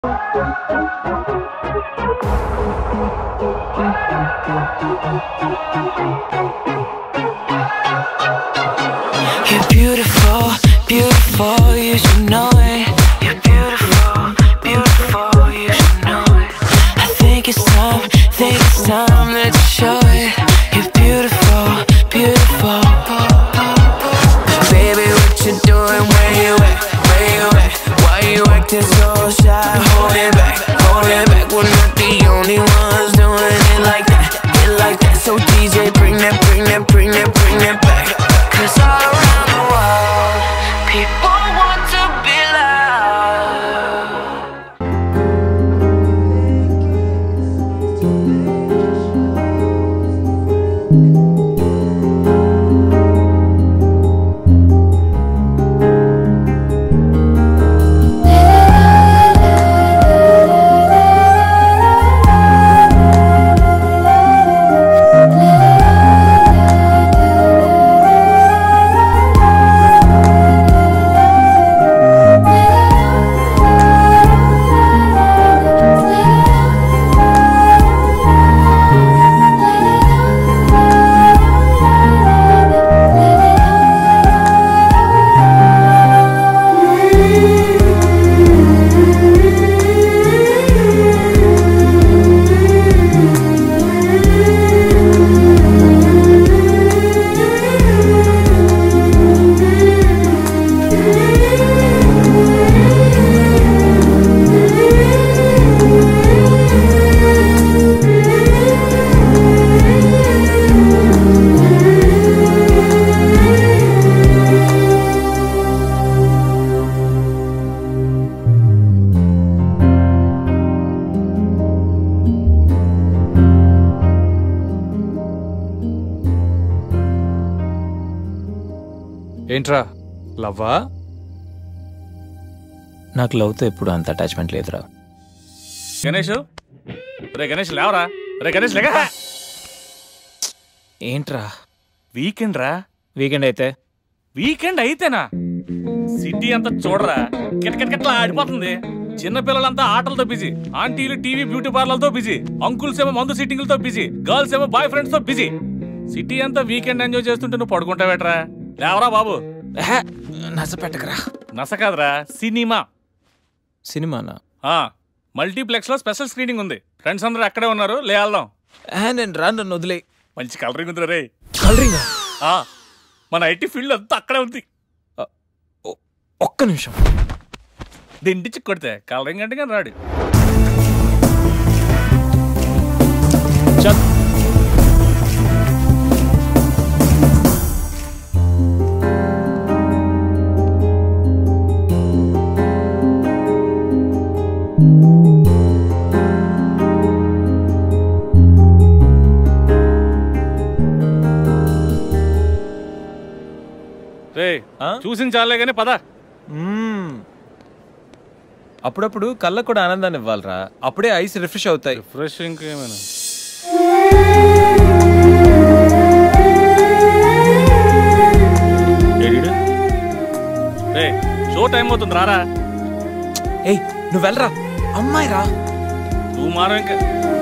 You're beautiful, beautiful, you should know it. You're beautiful, beautiful, you should know it. I think it's time that you show it. You're beautiful, beautiful. Baby, what you doing? Where you at? Where you at? Why you acting so shy? Hold it back, we're not the only ones doing it like that, So DJ, bring that back. 'Cause all around the world, people want to be loved. ఏంట్రా లవ్వా? నాకు లవ్తో ఎప్పుడు అంత attachment లేదురా. గణేష్, రే గణేష్ లేవరా, రే గణేష్ లేక. ఏంట్రా weekend రా. వీకెండ్ అయితేనా? సిటీ అంతా చూడరా, కిటకిటకిట్లా ఆడిపోతుంది. చిన్నపిల్లలంతా ఆటలతో బిజీ, ఆంటీలు టీవీ బ్యూటీ పార్లర్తో బిజీ, అంకుల్స్ ఏమో మందు సిట్టింగ్లతో బిజీ, గర్ల్స్ ఏమో బాయ్ ఫ్రెండ్స్ తో బిజీ. సిటీ అంతా వీకెండ్ ఎంజాయ్ చేస్తుంటే నువ్వు పడుకుంటావేట్రా? లేవరా బాబు. నస పెట్టకరా. నస కాదురా, సినిమానా? మల్టీప్లెక్స్ లో స్పెషల్ స్క్రీనింగ్ ఉంది. ఫ్రెండ్స్ అందరూ అక్కడే ఉన్నారు, లే వెళ్దాం. నేను రా, నన్ను వదిలే. మంచి కలరింగ్ ఉంది రే. కలరింగ్? మన ఐటీ ఫీల్డ్ అంతా అక్కడే ఉంది. ఒక్క నిమిషం. దిండిచి కొడితే కలరింగ్ అంటే కానీ రాడు. చూసింది చాలే కానీ పద. అప్పుడప్పుడు కళ్ళకు కూడా ఆనందాన్ని ఇవ్వాలరా, అప్పుడే ఐస్ రిఫ్రెష్ అవుతాయి. రిఫ్రెష్ ఇంకేమైనా? షో టైం అవుతుంది, రారా. ఏయ్ నువ్వు వెళ్ళరా, అమ్మాయి రా. నువ్వు మారం ఇంకా.